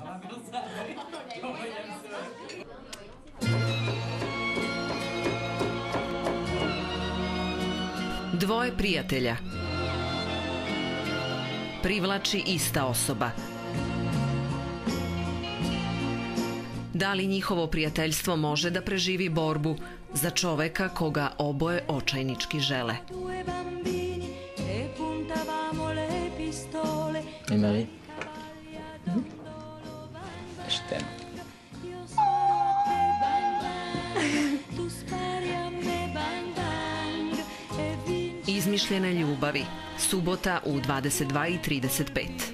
Dvoje prijatelja. Privlači ista osoba. Da li njihovo prijateljstvo može da preživi borbu za čoveka koga oboje očajnički žele? Ima li? Šteno. Izmišljene ljubavi. Subota u 22:35.